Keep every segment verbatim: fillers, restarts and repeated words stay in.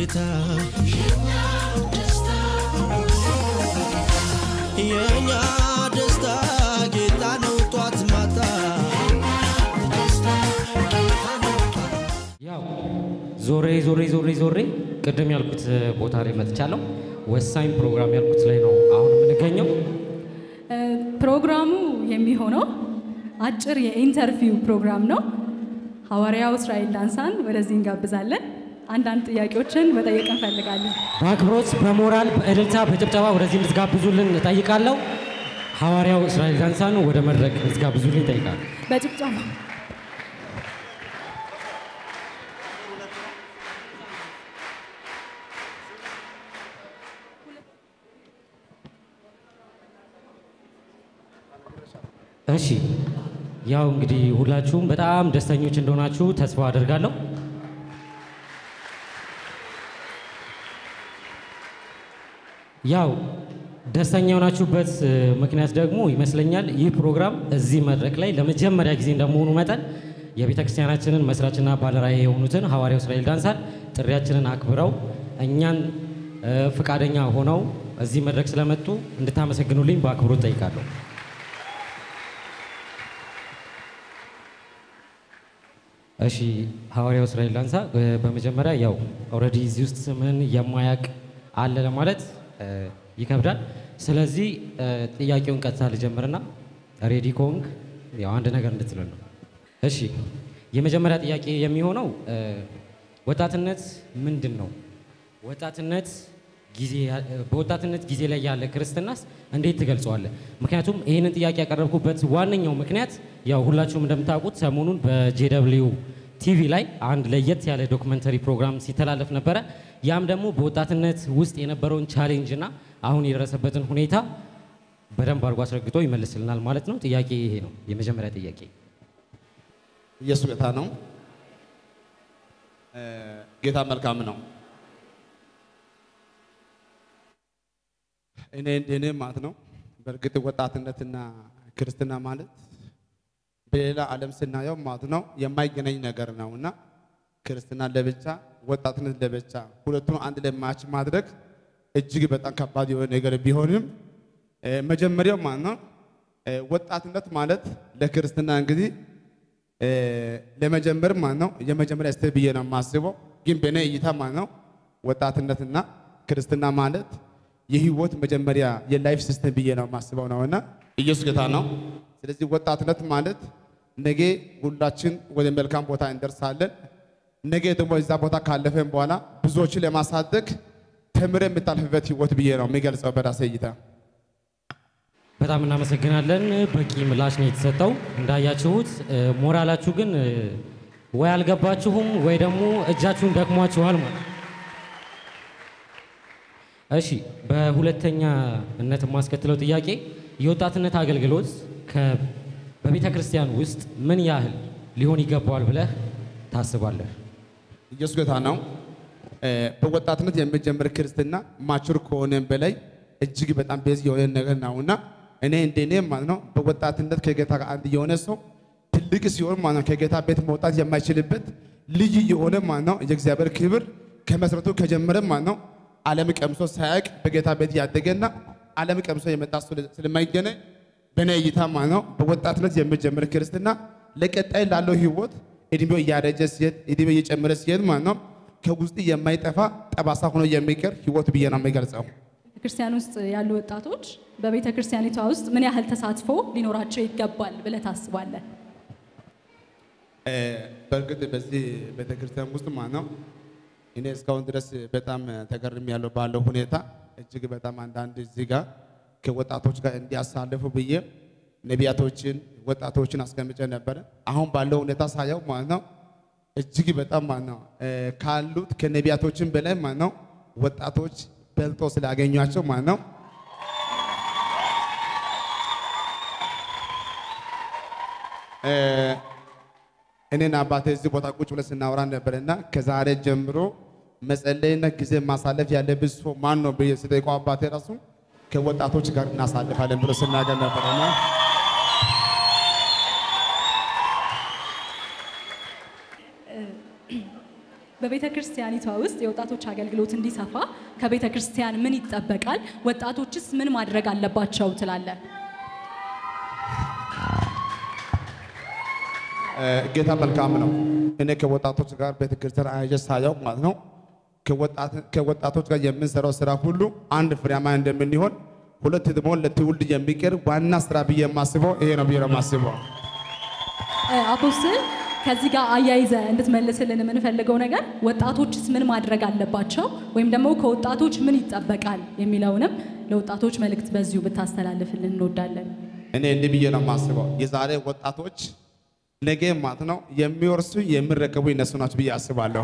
ጌታ የኛ ደስታ ጌታ ነው ጧት ማታ ያው ዞሬ ዞሬ ዞሬ ዞሬ ቅድም ያልኩት ቦታ ላይ መጥቻለሁ ወሳኝ ፕሮግራም ያልኩት ላይ ነው አሁን የምንገኘው ፕሮግራሙ የሚሆነው አጭር የኢንተርቪው ፕሮግራም ነው ሐዋርያው እስራኤል ዳንሳን ወደዚህ እንጋብዛለን አንዳንድ ጥያቄዎችን መጠየቅ እንፈልጋለን በአክብሮት በሞራል በእልልታ በጭብጨባ ወደዚህ እንድትጋብዙልን እጠይቃለሁ ሐዋርያው እስራኤል ዳንሳን ወደ መድረክ እንድትጋብዙልን እጠይቃለሁ በጭብጨባ እሺ ያው እንግዲህ ሁላችሁም በጣም ደስተኞች እንደሆናችሁ ተስፋ አደርጋለሁ ያው ደስተኛ የሆናችሁበት ምክንያት ደግሞ ይመስለኛል ይህ ፕሮግራም እዚህ መድረክ ላይ ለመጀመሪያ ጊዜ እንደመሆኑ መጠን የቤተክርስቲያናችንን መስራችና ባለራዕይ የሆኑትን ሐዋርያው እስራኤል ዳንሳን ጥሪያችንን አክብረው እኛን ፍቃደኛ ሆነው እዚህ መድረክ ስለመጡ እንድታመሰግኑልኝ በአክብሮት ጠይቃለሁ እሺ ሐዋርያው እስራኤል ዳንሳ በመጀመሪያ ያው ኦሬዲ እዚህ ውስጥ ስምን የማያቅ አለ ለማለት ይከብዳል ስለዚህ ጥያቄውን ቀጥታ ልጀምርና ሬዲ ኮንግ ያው አንድ ነገር እንድትሉ ነው እሺ የመጀመሪያ ጥያቄ የሚሆነው ወጣትነት ምንድነው ወጣትነት ጊዜ በወጣትነት ጊዜ ላይ ያለ ክርስትናስ እንዴት ትገልጸዋለህ ምክንያቱም ይሄንን ጥያቄ ያቀረብኩበት ዋነኛው ምክንያት ያው ሁላችሁም እንደምታውቁት ሰሞኑን በጄደብሊው ቲቪ ላይ አንድ ለየት ያለ ዶክመንተሪ ፕሮግራም ሲተላለፍ ነበረ ያም ደግሞ በወጣትነት ውስጥ የነበረውን ቻሌንጅ እና አሁን የደረሰበትን ሁኔታ በደንብ አድርጎ አስረግጦ ይመልስልናል ማለት ነው ጥያቄ ይሄ ነው የመጀመሪያ ጥያቄ ኢየሱስ ጌታ ነው ጌታ መልካም ነው እኔ እኔ ማለት ነው በርግጥ ወጣትነትና ክርስትና ማለት በሌላ ዓለም ስናየው ማለት ነው የማይገናኝ ነገር ነውና ክርስትና ለብቻ ወጣትነት ለብቻ ሁለቱን አንድ ላይ ማች ማድረግ እጅግ በጣም ከባድ የሆነ ነገር ቢሆንም መጀመሪያው ማለት ነው ወጣትነት ማለት ለክርስትና እንግዲህ ለመጀመር ማለት ነው የመጀመሪያ ስቴፕ ብዬ ነው የማስበው ግን በእኔ እይታ ማለት ነው ወጣትነትና ክርስትና ማለት የህይወት መጀመሪያ የላይፍ ሲስተም ብዬ ነው የማስበው ነውና ኢየሱስ ጌታ ነው ስለዚህ ወጣትነት ማለት ነገ ሁላችን ወደ መልካም ቦታ እንደርሳለን ነገ ደግሞ እዛ ቦታ ካለፈን በኋላ ብዙዎችን ለማሳደግ ተምረ የምታልፍበት ህይወት ብዬ ነው የሚገልጸው በራሴ እይታ በጣም እናመሰግናለን በቂ ምላሽ ነው የተሰጠው እንዳያችሁት ሞራላችሁ ግን ወይ አልገባችሁም ወይ ደግሞ እጃችሁን ደክሟችኋል ማለት እሺ በሁለተኛነት ማስከተለው ጥያቄ የወጣትነት አገልግሎት በቤተክርስቲያን ውስጥ ምን ያህል ሊሆን ይገባዋል ብለህ ታስባለህ ኢየሱስ ጌታ ነው በወጣትነት የሚጀምር ክርስትና ማቹር ከሆነም በላይ እጅግ በጣም ቤዝ የሆነ ነገር ነውና እኔ እንደኔ ማለት ነው በወጣትነት ከጌታ ጋር አንድ የሆነ ሰው ትልቅ ሲሆን ማለት ነው ከጌታ ቤት መውጣት የማይችልበት ልጅ የሆነ ማለት ነው የእግዚአብሔር ክብር ከመሰረቱ ከጀመረ ማለት ነው ዓለም ቀምሶ ሳያቅ በጌታ ቤት ያደገና ዓለም ቀምሶ የመጣ ስለማይገናኝ በእኔ እይታ ማለት ነው በወጣትነት የሚጀምር ክርስትና ለቀጣይ ላለው ህይወት እድሜው እያረጀ ሲሄድ እድሜው እየጨመረ ሲሄድ ማለት ነው ከውስጥ የማይጠፋ ጠባሳ ሆኖ የሚቀር ህይወት ብዬ ነው የሚገልጸው ክርስቲያን ውስጥ ያሉ ወጣቶች በቤተ ክርስቲያኒቷ ውስጥ ምን ያህል ተሳትፎ ሊኖራቸው ይገባል ብለህ ታስባለህ በርግጥ በዚህ ቤተ ክርስቲያን ውስጥ ማለት ነው እኔ እስካሁን ድረስ በጣም ተገርም ያለው ባለው ሁኔታ እጅግ በጣም አንዳንድ እዚህ ጋር ከወጣቶች ጋር እንዲያሳልፉ ብዬ ነቢያቶችን ወጣቶችን አስቀምጬ ነበር አሁን ባለው ሁኔታ ሳየው ማለት ነው እጅግ በጣም ማለት ነው ካሉት ከነቢያቶችን በላይ ማለት ነው ወጣቶች በልጦ ስላገኟቸው ማለት ነው እኔና አባቴ እዚህ ቦታ ቁጭ ብለን ስናወራ ነበርና ከዛሬ ጀምሮ መጸለይና ጊዜ ማሳለፍ ያለብን ሰው ማን ነው ብዬ ስጠይቀው አባቴ ራሱ ከወጣቶች ጋር እናሳልፋለን ብሎ ሲናገር ነበርና በቤተክርስቲያኒቷ ውስጥ የወጣቶች አገልግሎት እንዲሰፋ ከቤተክርስቲያን ምን ይጠበቃል? ወጣቶችስ ምን ማድረግ አለባቸው ትላለህ? ጌታ መልካም ነው። እኔ ከወጣቶች ጋር ቤተክርስቲያን አያሳያው ማለት ነው። ከወጣቶች ጋር የምንሰራው ስራ ሁሉ አንድ ፍሬያማ እንደምንሆን ሁለት ደግሞ ለትውልድ የሚቀር ዋና ስራ ብዬ የማስበው ይሄ ነው ብዬ ነው የማስበው። አፖስትል ከዚህ ጋር አያይዘ እንድትመልስልን የምንፈልገው ነገር ወጣቶችስ ምን ማድረግ አለባቸው ወይም ደግሞ ከወጣቶች ምን ይጠበቃል የሚለውንም ለወጣቶች መልእክት በዚሁ ብታስተላልፍልን እንወዳለን። እኔ እንዲህ ብዬ ነው የማስበው የዛሬ ወጣቶች ነገ ማለት ነው የሚወርሱ የሚረከቡ እነሱ ናቸው ብዬ አስባለሁ።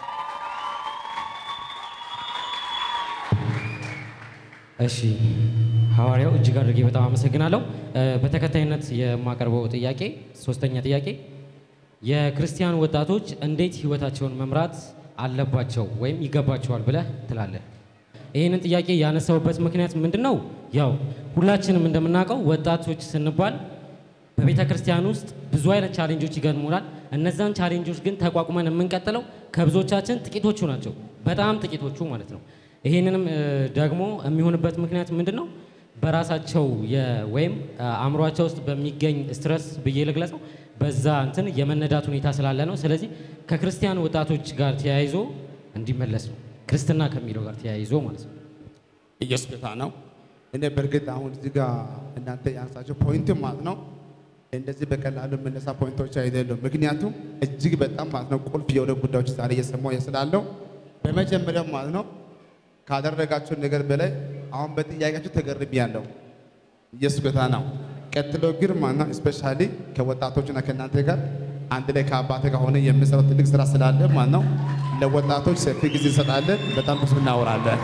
እሺ ሐዋርያው እጅግ አድርጌ በጣም አመሰግናለሁ። በተከታይነት የማቀርበው ጥያቄ ሶስተኛ ጥያቄ የክርስቲያን ወጣቶች እንዴት ህይወታቸውን መምራት አለባቸው ወይም ይገባቸዋል ብለህ ትላለህ? ይሄንን ጥያቄ ያነሳውበት ምክንያት ምንድነው? ያው ሁላችንም እንደምናውቀው ወጣቶች ስንባል በቤተ ክርስቲያን ውስጥ ብዙ አይነት ቻሌንጆች ይገጥሙናል። እነዛን ቻሌንጆች ግን ተቋቁመን የምንቀጥለው ከብዙዎቻችን ጥቂቶቹ ናቸው፣ በጣም ጥቂቶቹ ማለት ነው። ይሄንንም ደግሞ የሚሆንበት ምክንያት ምንድነው? በራሳቸው ወይም አእምሯቸው ውስጥ በሚገኝ ስትረስ ብዬ ልግለጸው በዛ እንትን የመነዳት ሁኔታ ስላለ ነው። ስለዚህ ከክርስቲያን ወጣቶች ጋር ተያይዞ እንዲመለስ ነው፣ ክርስትና ከሚለው ጋር ተያይዞ ማለት ነው። ኢየሱስ ጌታ ነው። እኔ በርግጥ አሁን እዚህ ጋር እናንተ ያነሳቸው ፖይንት ማለት ነው እንደዚህ በቀላሉ መነሳ ፖይንቶች አይደሉም። ምክንያቱም እጅግ በጣም ማለት ነው ቁልፍ የሆነ ጉዳዮች ዛሬ እየሰማሁ ስላለው በመጀመሪያው ማለት ነው ካደረጋችሁ ነገር በላይ አሁን በጥያቄያችሁ ተገርሚያለሁ። ኢየሱስ ጌታ ነው። ቀጥሎ ግን ማለት ነው ስፔሻሊ ከወጣቶችና ከእናንተ ጋር አንድ ላይ ከአባቴ ጋር ሆነ የምንሰራው ትልቅ ስራ ስላለ ማለት ነው ለወጣቶች ሰፊ ጊዜ እንሰጣለን፣ በጣም ብዙ እናወራለን።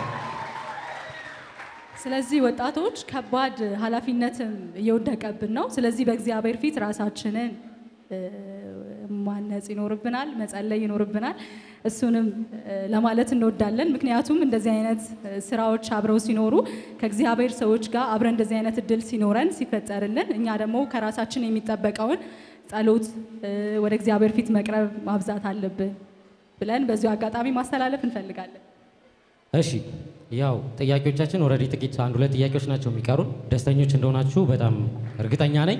ስለዚህ ወጣቶች ከባድ ኃላፊነትም እየወደቀብን ነው። ስለዚህ በእግዚአብሔር ፊት ራሳችንን ማነጽ ይኖርብናል፣ መጸለይ ይኖርብናል። እሱንም ለማለት እንወዳለን። ምክንያቱም እንደዚህ አይነት ስራዎች አብረው ሲኖሩ ከእግዚአብሔር ሰዎች ጋር አብረን እንደዚህ አይነት እድል ሲኖረን ሲፈጠርልን እኛ ደግሞ ከራሳችን የሚጠበቀውን ጸሎት ወደ እግዚአብሔር ፊት መቅረብ ማብዛት አለብን ብለን በዚሁ አጋጣሚ ማስተላለፍ እንፈልጋለን። እሺ ያው ጥያቄዎቻችን ኦሬዲ ጥቂት አንድ ሁለት ጥያቄዎች ናቸው የሚቀሩን። ደስተኞች እንደሆናችሁ በጣም እርግጠኛ ነኝ።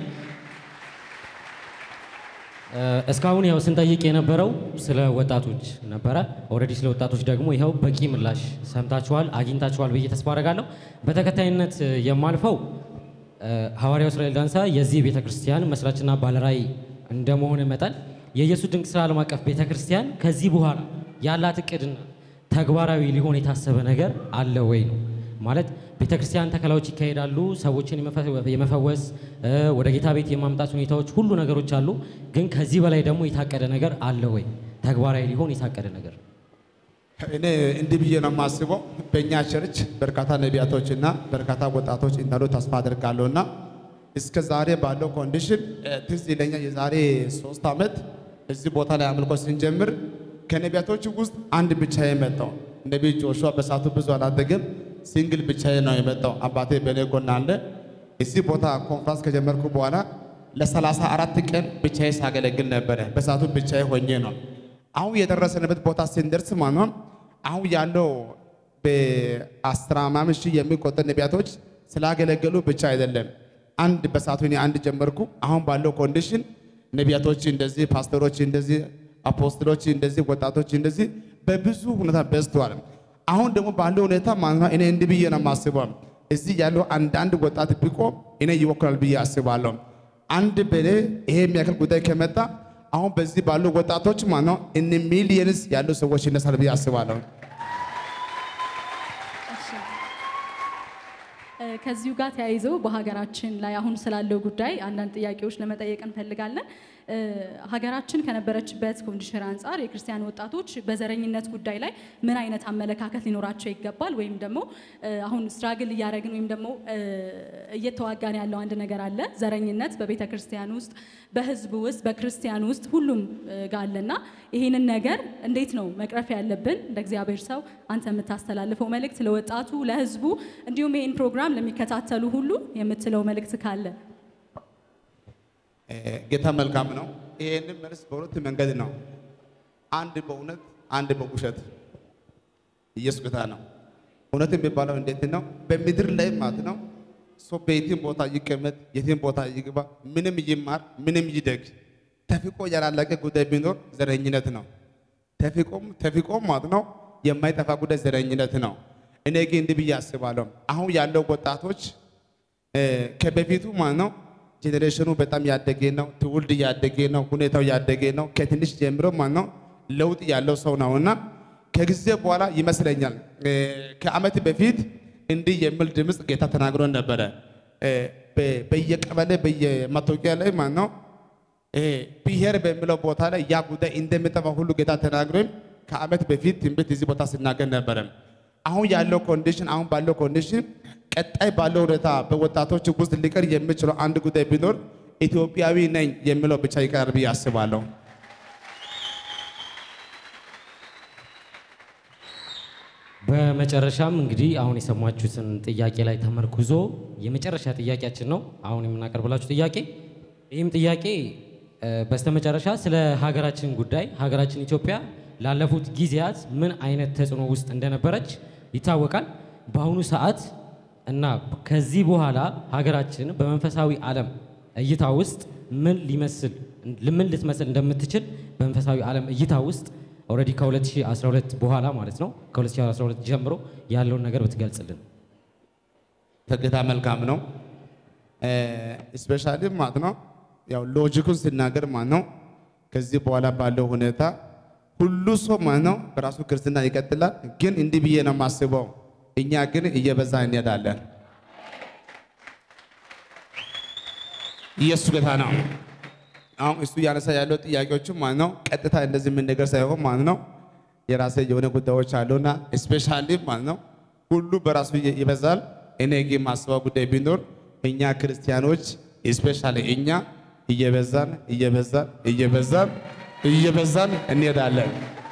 እስካሁን ያው ስንጠይቅ የነበረው ስለ ወጣቶች ነበረ። ኦሬዲ ስለ ወጣቶች ደግሞ ይኸው በቂ ምላሽ ሰምታችኋል፣ አግኝታችኋል ብዬ ተስፋ አደርጋለሁ። በተከታይነት የማልፈው ሐዋርያው እስራኤል ዳንሳ የዚህ ቤተክርስቲያን መስራችና ባለራዕይ እንደመሆነ መጠን የኢየሱስ ድንቅ ስራ ዓለም አቀፍ ቤተክርስቲያን ከዚህ በኋላ ያላት እቅድና ተግባራዊ ሊሆን የታሰበ ነገር አለ ወይ ነው ማለት። ቤተክርስቲያን ተከላዎች ይካሄዳሉ፣ ሰዎችን የመፈወስ ወደ ጌታ ቤት የማምጣት ሁኔታዎች ሁሉ ነገሮች አሉ። ግን ከዚህ በላይ ደግሞ የታቀደ ነገር አለ ወይ? ተግባራዊ ሊሆን የታቀደ ነገር? እኔ እንዲህ ብዬ ነው የማስበው። በእኛ ቸርች በርካታ ነቢያቶችና በርካታ ወጣቶች እንዳሉ ተስፋ አደርጋለሁና እስከ ዛሬ ባለው ኮንዲሽን ትዝ ይለኛል የዛሬ ሶስት ዓመት እዚህ ቦታ ላይ አምልኮ ስንጀምር ከነቢያቶች ውስጥ አንድ ብቻ የመጣው ነቢይ ጆሹዋ በሳቱ ብዙ አላደገም፣ ሲንግል ብቻ ነው የመጣው። አባቴ በኔ ጎን አለ። እዚህ ቦታ ኮንፈረንስ ከጀመርኩ በኋላ ለሰላሳ አራት ቀን ብቻዬ ሳገለግል ነበረ። በሳቱ ብቻዬ ሆኜ ነው። አሁን የደረሰንበት ቦታ ስንደርስ ማለት አሁን ያለው በአስራ ምናምን ሺህ የሚቆጠር ነቢያቶች ስላገለገሉ ብቻ አይደለም። አንድ በሳቱ እኔ አንድ ጀመርኩ። አሁን ባለው ኮንዲሽን ነቢያቶች እንደዚህ፣ ፓስተሮች እንደዚህ፣ አፖስትሎች እንደዚህ፣ ወጣቶች እንደዚህ በብዙ ሁኔታ በዝተዋል። አሁን ደግሞ ባለው ሁኔታ ማለት ነው እኔ እንዲህ ብዬ ነው የማስበው እዚህ ያለው አንዳንድ ወጣት ቢቆም እኔ ይወክላል ብዬ አስባለሁ። አንድ በሌ ይሄ የሚያክል ጉዳይ ከመጣ አሁን በዚህ ባሉ ወጣቶች ማለት ነው እነ ሚሊየንስ ያሉ ሰዎች ይነሳል ብዬ አስባለሁ። ከዚሁ ጋር ተያይዞ በሀገራችን ላይ አሁን ስላለው ጉዳይ አንዳንድ ጥያቄዎች ለመጠየቅ እንፈልጋለን። ሀገራችን ከነበረችበት ኮንዲሽን አንጻር የክርስቲያን ወጣቶች በዘረኝነት ጉዳይ ላይ ምን አይነት አመለካከት ሊኖራቸው ይገባል? ወይም ደግሞ አሁን ስትራግል እያደረግን ወይም ደግሞ እየተዋጋን ያለው አንድ ነገር አለ። ዘረኝነት በቤተ ክርስቲያን ውስጥ፣ በህዝብ ውስጥ፣ በክርስቲያን ውስጥ ሁሉም ጋር አለና ይሄንን ነገር እንዴት ነው መቅረፍ ያለብን? እንደ እግዚአብሔር ሰው አንተ የምታስተላልፈው መልእክት ለወጣቱ፣ ለህዝቡ እንዲሁም ይሄን ፕሮግራም ለሚከታተሉ ሁሉ የምትለው መልእክት ካለ? ጌታ መልካም ነው። ይሄንን መልስ በሁለት መንገድ ነው። አንድ በእውነት አንድ በውሸት ኢየሱስ ጌታ ነው። እውነት የሚባለው እንዴት ነው? በምድር ላይ ማለት ነው ሰው በየትም ቦታ ይቀመጥ፣ የትም ቦታ ይግባ፣ ምንም ይማር፣ ምንም ይደግ ተፍቆ ያላለቀ ጉዳይ ቢኖር ዘረኝነት ነው። ተፍቆም ተፍቆም ማለት ነው የማይጠፋ ጉዳይ ዘረኝነት ነው። እኔ ግን እንዲህ ብዬ አስባለሁ። አሁን ያለው ወጣቶች ከበፊቱ ማለት ነው ጄኔሬሽኑ በጣም ያደገ ነው፣ ትውልድ ያደገ ነው፣ ሁኔታው ያደገ ነው። ከትንሽ ጀምሮ ማለት ነው ለውጥ ያለው ሰው ነውና ከጊዜ በኋላ ይመስለኛል ከዓመት በፊት እንዲህ የሚል ድምፅ ጌታ ተናግሮ ነበረ። በየቀበሌ በየመታወቂያ ላይ ማለት ነው ብሔር በሚለው ቦታ ላይ ያ ጉዳይ እንደሚጠፋ ሁሉ ጌታ ተናግሮ ከዓመት በፊት ትንቢት እዚህ ቦታ ሲናገር ነበረ። አሁን ያለው ኮንዲሽን አሁን ባለው ኮንዲሽን ቀጣይ ባለው ሁኔታ በወጣቶች ውስጥ ሊቀር የሚችለው አንድ ጉዳይ ቢኖር ኢትዮጵያዊ ነኝ የሚለው ብቻ ይቀራል ብዬ አስባለሁ። በመጨረሻም እንግዲህ አሁን የሰማችሁትን ጥያቄ ላይ ተመርኩዞ የመጨረሻ ጥያቄያችን ነው አሁን የምናቀርብላችሁ ጥያቄ። ይህም ጥያቄ በስተመጨረሻ ስለ ሀገራችን ጉዳይ ሀገራችን ኢትዮጵያ ላለፉት ጊዜያት ምን አይነት ተጽዕኖ ውስጥ እንደነበረች ይታወቃል። በአሁኑ ሰዓት እና ከዚህ በኋላ ሀገራችን በመንፈሳዊ ዓለም እይታ ውስጥ ምን ሊመስል ምን ልትመስል እንደምትችል በመንፈሳዊ ዓለም እይታ ውስጥ ኦሬዲ ከ2012 በኋላ ማለት ነው ከ2012 ጀምሮ ያለውን ነገር ብትገልጽልን። ተገታ መልካም ነው። ስፔሻሊ ማለት ነው ያው ሎጂኩን ሲናገር ማለት ነው ከዚህ በኋላ ባለው ሁኔታ ሁሉ ሰው ማለት ነው በራሱ ክርስትና ይቀጥላል። ግን እንዲህ ብዬ ነው የማስበው እኛ ግን እየበዛ እንሄዳለን። ኢየሱስ ጌታ ነው። አሁን እሱ ያነሳ ያለው ጥያቄዎች ማለት ነው ቀጥታ እንደዚህ ምን ነገር ሳይሆን ማለት ነው የራሴ የሆነ ጉዳዮች አሉና ስፔሻሊ ማለት ነው ሁሉ በራሱ ይበዛል። እኔ ግን ማስበው ጉዳይ ቢኖር እኛ ክርስቲያኖች ስፔሻሊ እኛ እየበዛን እየበዛን እየበዛን እየበዛን እንሄዳለን።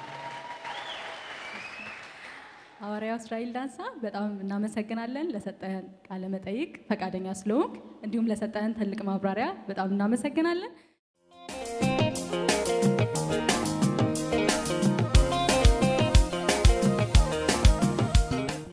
ሐዋርያው እስራኤል ዳንሳ በጣም እናመሰግናለን ለሰጠን ቃለ መጠይቅ ፈቃደኛ ስለሆንክ እንዲሁም ለሰጠን ትልቅ ማብራሪያ በጣም እናመሰግናለን።